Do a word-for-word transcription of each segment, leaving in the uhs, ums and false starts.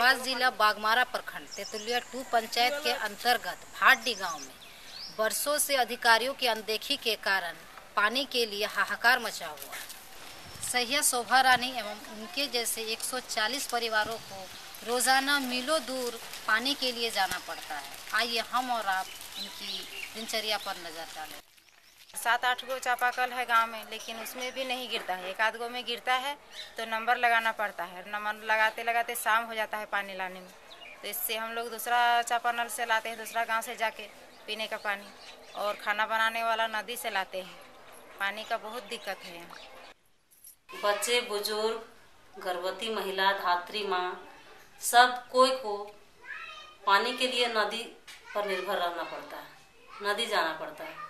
धनबाद जिला बागमारा प्रखंड तेतुलिया टू पंचायत के अंतर्गत भाटडी गांव में बरसों से अधिकारियों की अनदेखी के कारण पानी के लिए हाहाकार मचा हुआ। सहिया शोभा रानी एवं उनके जैसे एक सौ चालीस परिवारों को रोजाना मीलों दूर पानी के लिए जाना पड़ता है। आइए हम और आप इनकी दिनचर्या पर नजर डालें। सात आठ गो चापाकल है गांव में, लेकिन उसमें भी नहीं गिरता है। एक आध गो में गिरता है तो नंबर लगाना पड़ता है। नंबर लगाते लगाते शाम हो जाता है पानी लाने में, तो इससे हम लोग दूसरा चापानल से लाते हैं, दूसरा गांव से जाके पीने का पानी, और खाना बनाने वाला नदी से लाते हैं। पानी का बहुत दिक्कत है यहाँ। बच्चे, बुजुर्ग, गर्भवती महिला, धात्री माँ, सब कोई को पानी के लिए नदी पर निर्भर रहना पड़ता है, नदी जाना पड़ता है।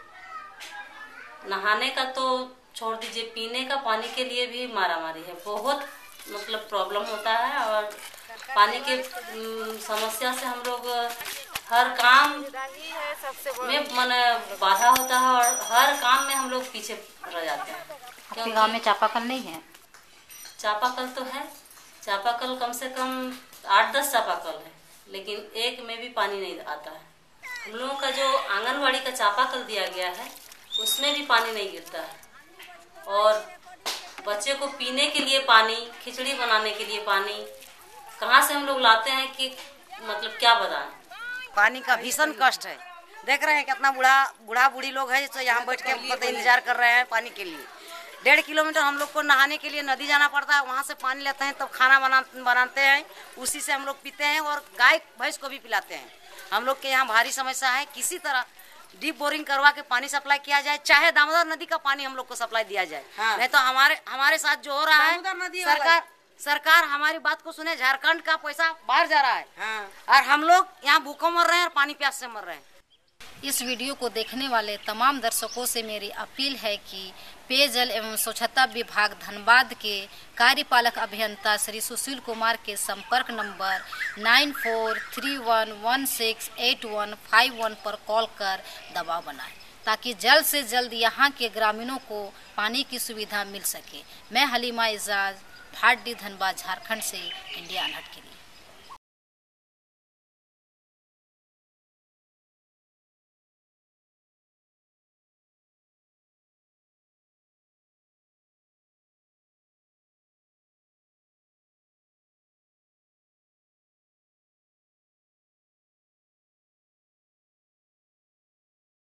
नहाने का तो छोड़ दीजिए, पीने का पानी के लिए भी मारामारी है। बहुत मतलब प्रॉब्लम होता है, और पानी के समस्या से हम लोग हर काम में मन बाधा होता है, और हर काम में हम लोग पीछे रह जाते हैं। क्योंकि गांव में चापाकल नहीं है। चापाकल तो है, चापाकल कम से कम आठ दस चापाकल है, लेकिन एक में भी पानी नहीं आता है। हम लोगों का जो आंगनवाड़ी का चापाकल दिया गया है उसमें भी पानी नहीं गिरता है, और बच्चे को पीने के लिए पानी, खिचड़ी बनाने के लिए पानी कहाँ से हम लोग लाते हैं कि मतलब क्या बताएं। पानी का भीषण कष्ट है। देख रहे हैं कितना बूढ़ा बूढ़ा बूढ़ी लोग हैं जो यहाँ बैठ के इंतजार कर रहे हैं पानी के लिए। डेढ़ किलोमीटर हम लोग को नहाने के लिए नदी जाना पड़ता है, वहाँ से पानी लेते हैं, तब खाना बना बनाते हैं, उसी से हम लोग पीते हैं, और गाय भैंस को भी पिलाते हैं। हम लोग के यहाँ भारी समस्या है। किसी तरह डीप बोरिंग करवा के पानी सप्लाई किया जाए, चाहे दामोदर नदी का पानी हम लोग को सप्लाई दिया जाए। हाँ। नहीं तो हमारे हमारे साथ जो हो रहा है, सरकार सरकार हमारी बात को सुने। झारखंड का पैसा बाहर जा रहा है। हाँ। और हम लोग यहाँ भूखों मर रहे हैं और पानी प्यास से मर रहे हैं। इस वीडियो को देखने वाले तमाम दर्शकों से मेरी अपील है कि पेयजल एवं स्वच्छता विभाग धनबाद के कार्यपालक अभियंता श्री सुशील कुमार के संपर्क number nine four three one one six eight one five one पर कॉल कर दबाव बनाएं, ताकि जल्द से जल्द यहाँ के ग्रामीणों को पानी की सुविधा मिल सके। मैं हलीमा एजाज, भाटडी, धनबाद, झारखंड से इंडिया अनहर्ड के लिए।